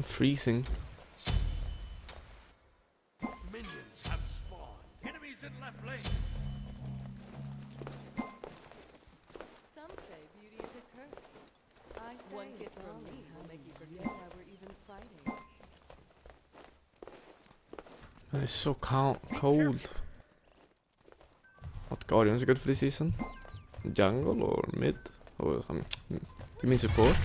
freezing. Minions have spawned. Enemies in left lane. Some say beauty is a curse. I say one kiss from me will make you forget how we're even fighting. And it's so cold. What Guardians are good for this season? Jungle or mid? Or give me support.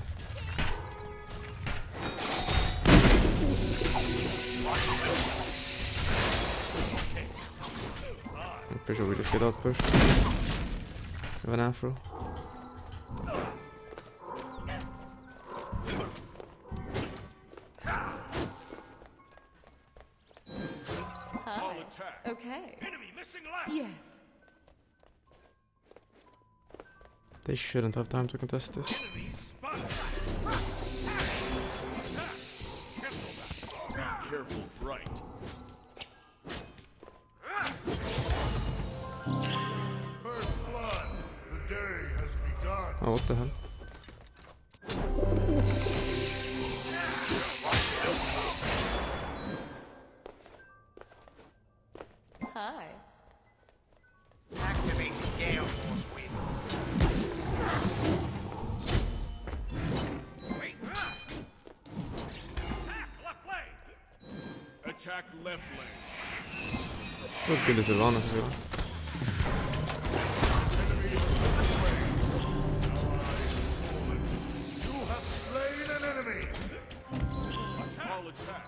I'm pretty sure we just get out push. Have an afro. Okay. Enemy missing left. Yes. They shouldn't have time to contest this. Enemy spotted. Attack. Cancel that. Be careful, right. First blood. The day has begun. Oh, what the hell? Hi. Activate the Gale Force wind. Wait. Attack left lane. Attack left lane. What good is Sylvanas as well? You have slain an enemy. All attack.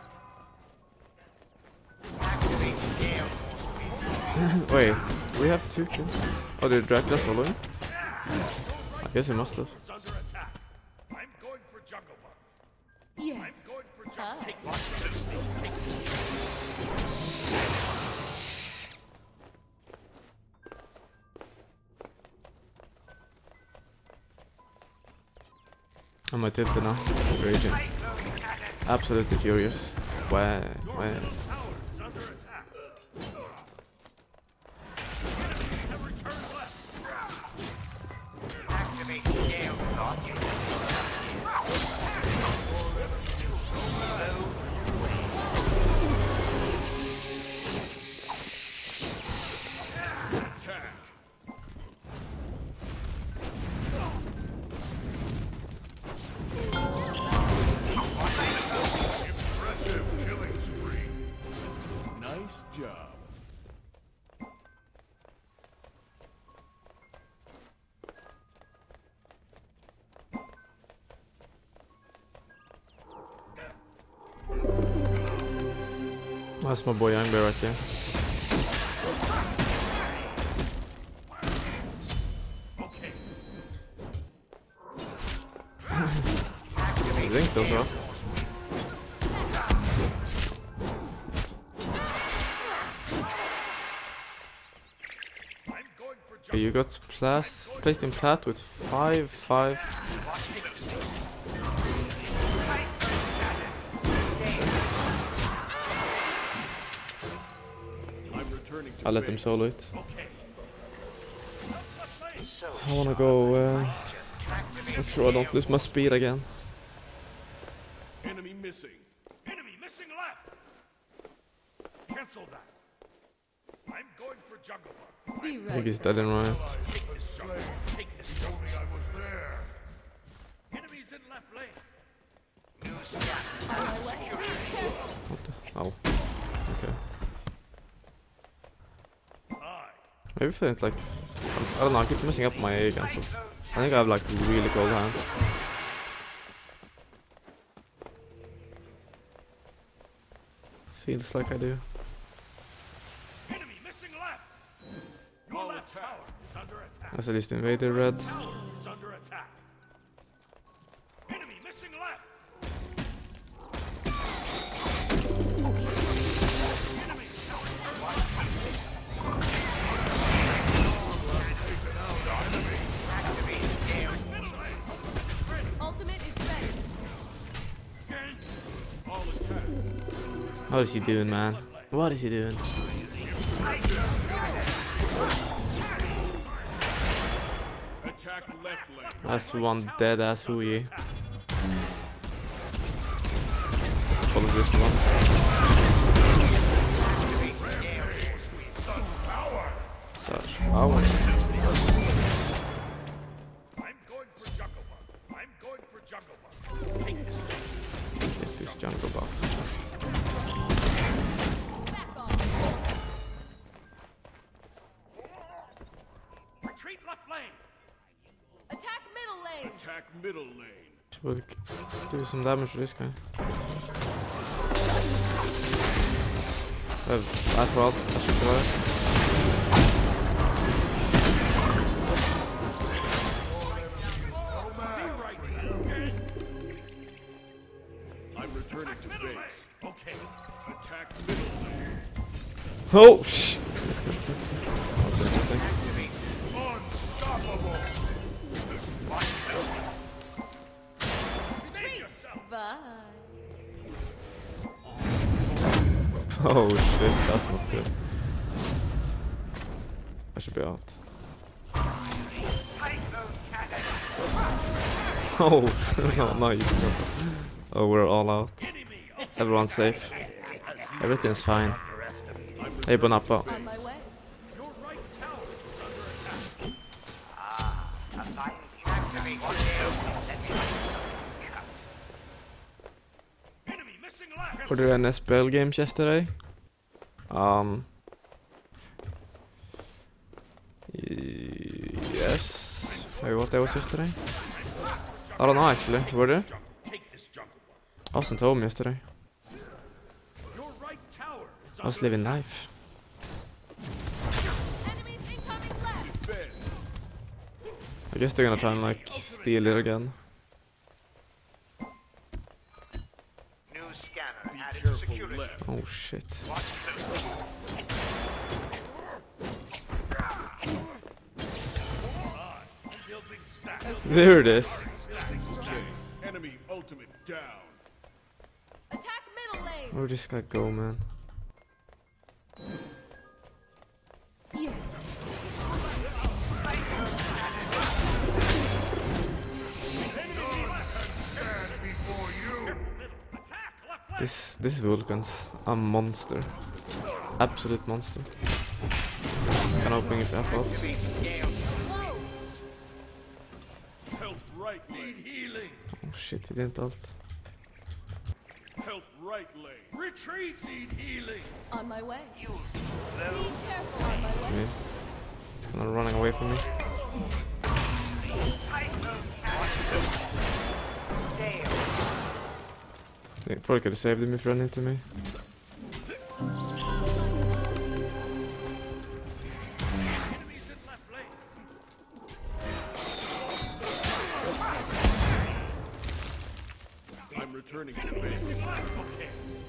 Activate the Gale Force wind. Wait, we have 2 kills. Oh, did Drake just follow him? I guess he must have. Is under attack. I'm going for jungle buff. Yes. I'm going for jungle. Hi. Take one. I'm a tilted now. Raging. Absolutely furious. Why? Tower is under attack. Enemies have returned left. Activate the Gale Force. Attack. Impressive killing spree. Nice job. That's my boy Young Bear right there. Okay. I think those are. I'm going for Okay, you got placed in plat with 5-5. I'm returning to I'll let them base. solo it. Okay. I wanna go. Make sure I don't lose my speed again. Enemy missing. Enemy missing left. Cancel that. I'm going for jungle buff. Be I think right. he's dead and right. Take this jungle. Take this. Told me I was there. Enemies in left lane. On my way. What the? Oh. Okay. Aye. Maybe if it's like. I don't know, I keep messing up my A against it. I think I have like really cold hands. Feels like I do. Enemy missing left. Your left tower is under attack. As at least invaded red. Tower is under attack. Enemy missing left. Enemy tower Activate the Gale. Ultimate is ready. Gain. All attack. What is he doing, man? What is he doing? Attack left lane. That's one dead ass Hui. this one. Such power. I'm going for jungle buff. I'm going for jungle buff. Take this jungle buff. Back off. Retreat left lane. Attack middle lane. Attack middle lane. Should do some damage to this guy. That world, that should survive. I'm returning to base. Okay. Attack middle lane. Oh shit! That's interesting. Unstoppable. Retreat. Bye. Oh shit, that's not good. I should be out. Oh, no, nice. Oh, we're all out. Everyone's safe. Everything's fine. Hey, Bonappa. On my way. Your right tower is under attack. Activate Let's cut. Enemy missing left. Were there any spell games yesterday? Yes. Maybe what day was yesterday? I don't know actually. Were there? Take this jungle buff. I wasn't home yesterday. Your right tower is I was living life. Enemies incoming left. defend. I guess they're gonna try and like steal it again. New scanner Be added to careful security. left. Oh shit. Watch closely. Building stack. There it is. Enemy ultimate down. Attack middle lane. Where'd this guy go, man? Yes. This Vulcan's a monster. Absolute monster. Can open if I fault. Health right lane. Need healing. Oh shit, he didn't ult. Health right lane. Retreat. Need healing. On my way. You Be careful. On my way. Me. It's kind of running away from me. They probably could have saved him if he ran into me. Enemies in left lane. I'm returning to base. Okay.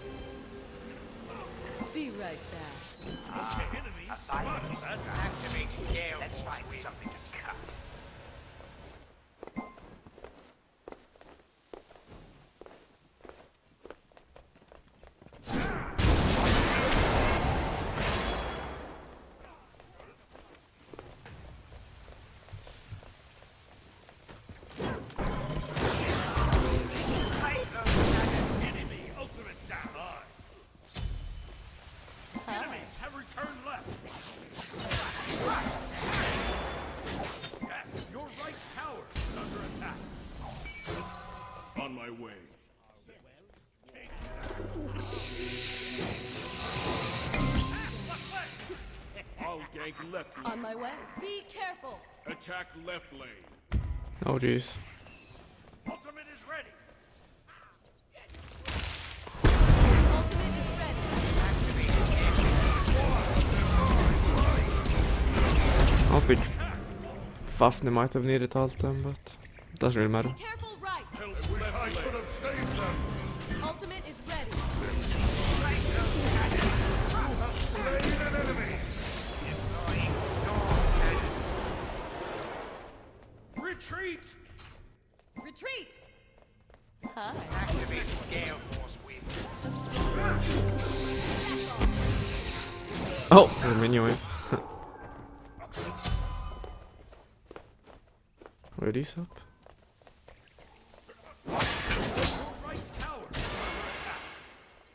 Be right back. Okay. Enemies spotted. activating Gale. Let's find something to cut. Enemy ultimate down. Enemies have returned left. Yes, your right tower is under attack. On my way. I'll gank left lane. On my way. Be careful. Attack left lane. Oh jeez. Ultimate is ready. Ultimate is ready. I don't think Fafnir might have needed ult them, but it doesn't really matter. Be careful right. I wish I could have saved them. Ultimate is ready. Slain an enemy. Retreat. Retreat. Hi. Activating Gale Force Wind. Oh, there's a minion wave. Where are these up? Right tower is under attack.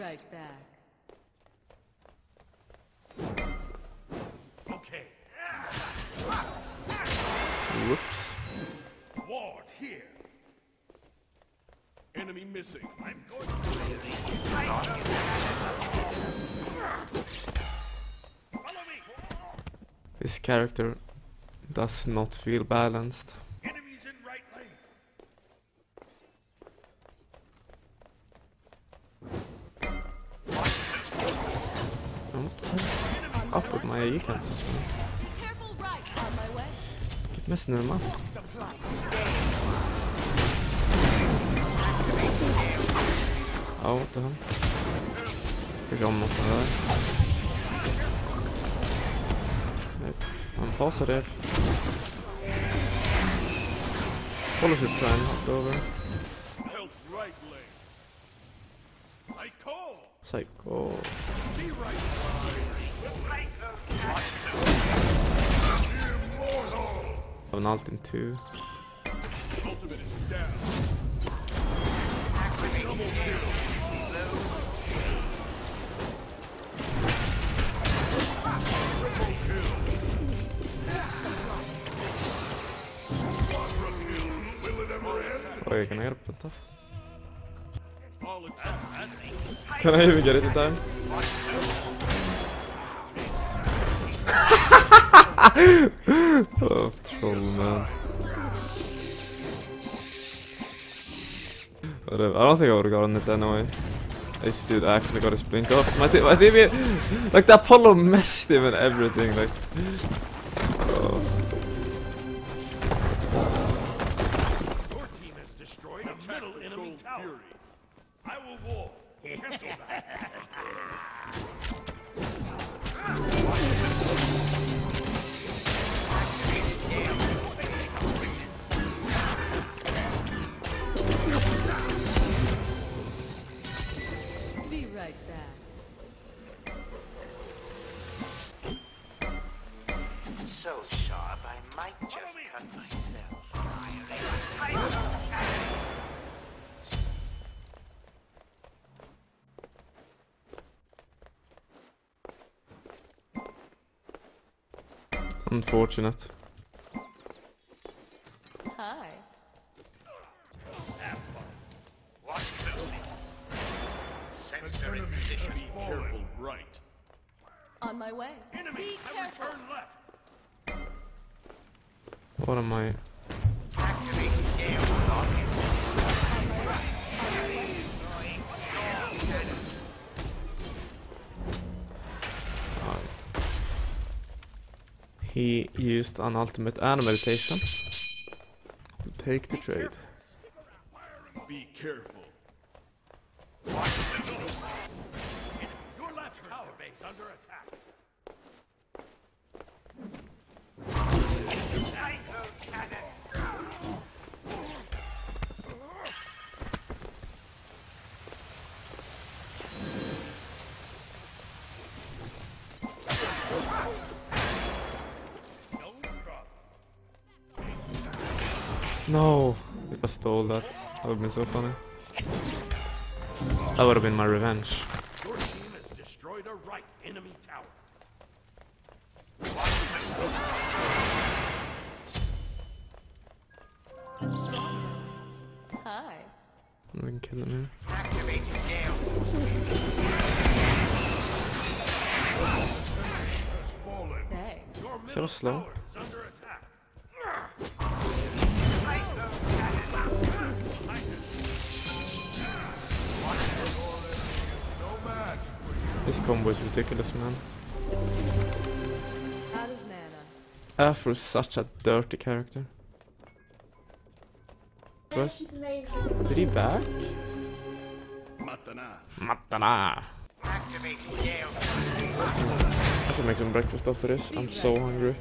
right back. Okay. Whoops. Ward here. Enemy missing. I'm going to follow me. This character does not feel balanced. Enemies in right lane. Up with my AE cancels, man. Be careful right. On my way. Keep messing them up. Ja, what the hell? Försöker om något där. Nej, I'm positive. Policy trying hopped over. Help right lane. Psycho. Psycho. Be right. I have an ult in 2. Ultimate is down. Wait, can I get a put off? All attacks. Can I even get it in time? Oh, troll, man. Whatever. I don't think I would have gotten it anyway. This dude actually got his blink off. My TV, like the Apollo messed him and everything. Like, oh. Your team has destroyed a middle enemy tower. I will wall. Cancel that. Be right back. So sharp, I might just cut myself. Unfortunate. Hi. Watch closely. Sensor in position. Be careful right. On my way. Be Enemies have careful. returned left. What am I? Activating gale lock. He used an ultimate and a meditation. Take the trade. Be careful. Your left tower base under attack. Psycho cannon. No problem. No! If I stole that, that would have been so funny. That would have been my revenge. Your team has destroyed a right enemy tower. Hi. We can kill him here. Activating gale. Thanks. Your So middle slow. tower is under attack. Psycho cannon. This combo is ridiculous, man. Out of mana. Afro is such a dirty character. First, did he back? Matana. Matana! Activating gale. I should make some breakfast after this. I'm so hungry.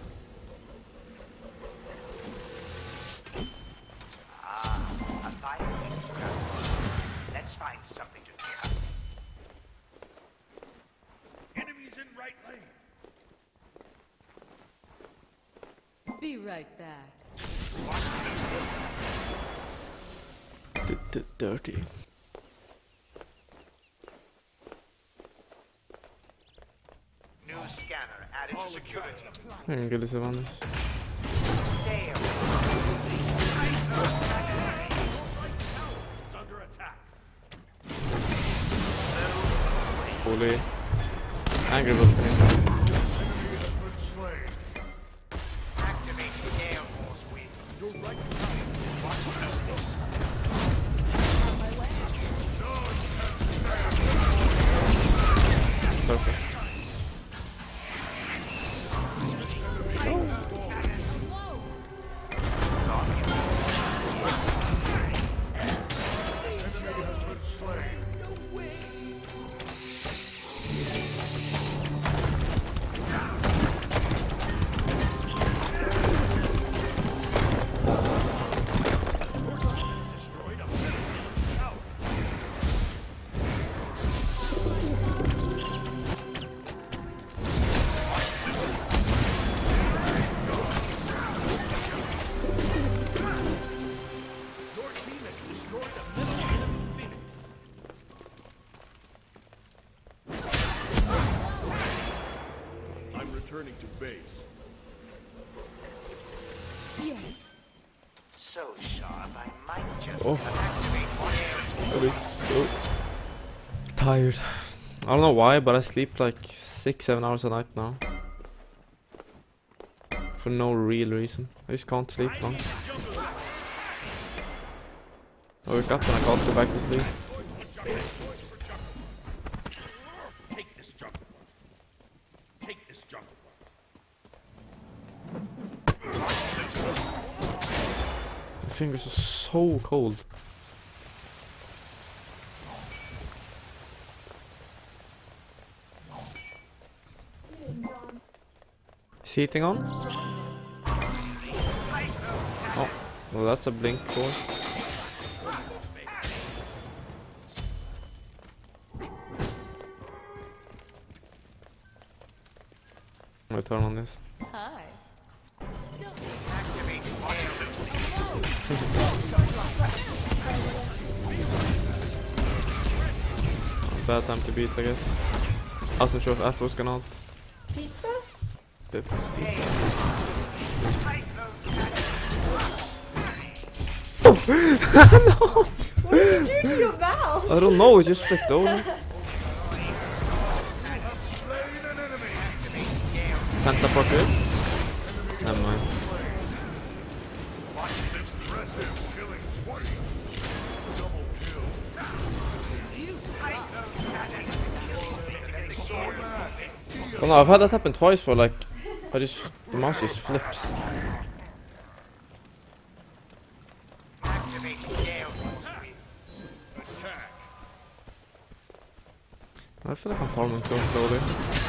A fire is done. Let's find something to do. Enemies in right lane. Be right back. Dirty. secured. I can get this one. There. It's under attack. Holy. Angry Wolf. Activate the Air Force wing. You're right. Perfect. Destroyed a middle tower. Your team has destroyed a middle enemy Phoenix. I'm returning to base. Yes. So sharp, I might just Oh. activate one air. That is so tired. I don't know why, but I sleep like 6-7 hours a night now. For no real reason. I just can't sleep long. I wake up and I can't go back to sleep. Take this jungle. Take this jungle. My fingers are so cold. Is heating on? Oh, well that's a blink core. I'm gonna turn on this. Hi. Activate air. Bad time to beat, I guess. Alltså kör Afros kan allt. Pizza? Typ. What did you do to your mouth? I don't know, it just flipped over. Penta pocket. Never mind. Oh no, I've had that happen twice for like, the mouse just flips. Activate air force wings. Attack. I feel like I'm farming too slowly.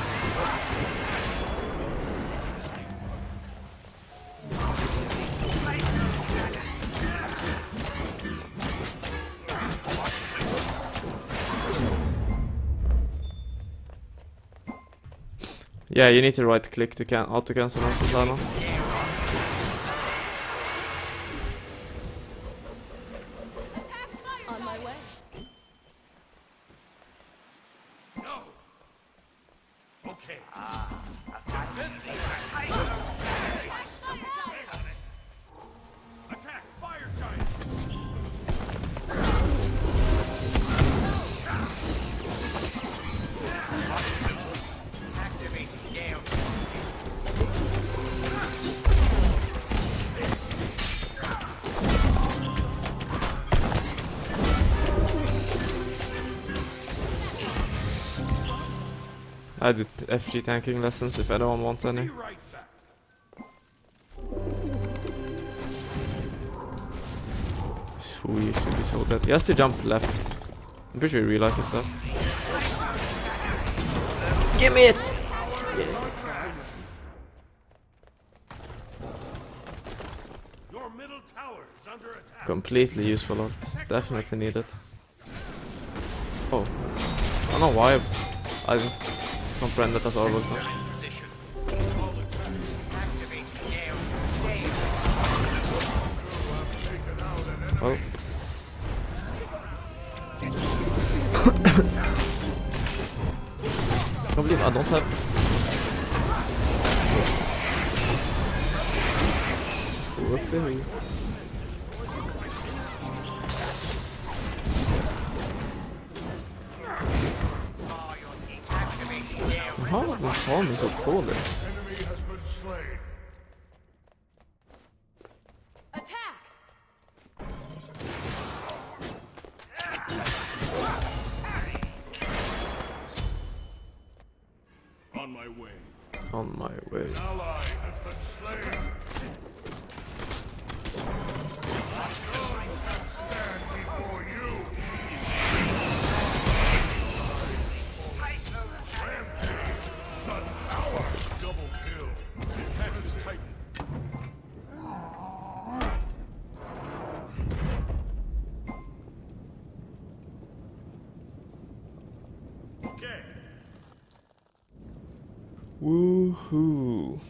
Yeah, you need to right click to auto cancel on Susanoo. On my way. No. Okay. Attack! Fire giant! Activate air. I do FG tanking lessons if anyone wants any. Be right back. Sweet, should be so dead. He has to jump left. I'm pretty sure he realizes that. Give me it! Your middle tower is under attack. Completely useful ult. Definitely need it. Oh. I don't know why I didn't comprehend that as Orwell. Position. Activate air. Well. I can't believe I don't have... very. How is this farm so cool then? Enemy has been slain. Attack! On my way. On my way. Ally has been slain. None can stand before you. Rampage. Such power. Double kill. Attack is Titan. Okay. Woohoo.